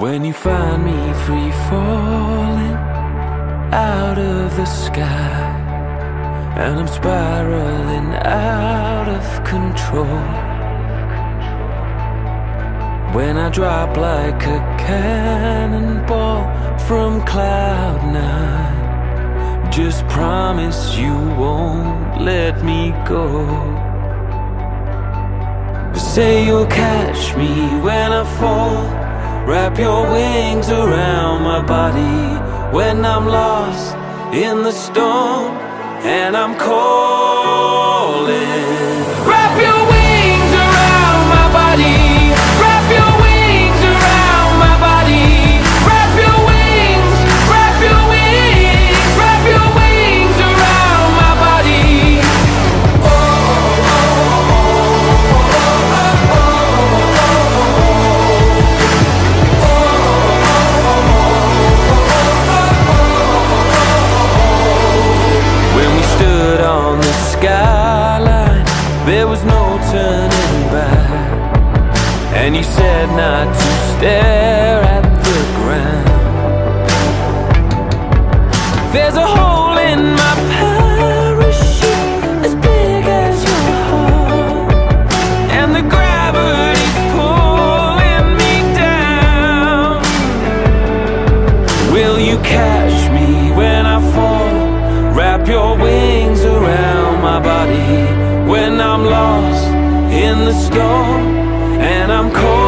When you find me free falling out of the sky, and I'm spiraling out of control, when I drop like a cannonball from cloud nine, just promise you won't let me go. Say you'll catch me when I fall, wrap your wings around my body when I'm lost in the storm and I'm calling. Wrap your wings around my body, wrap your wings around my body, wrap your wings, wrap your wings, wrap your wings around my body. On the skyline, there was no turning back, and you said not to stare at the ground. There's a hole in my parachute as big as your heart, and the gravity's pulling me down. Will you catch me when I fall? Wrap your wings around my body when I'm lost in the storm and I'm cold.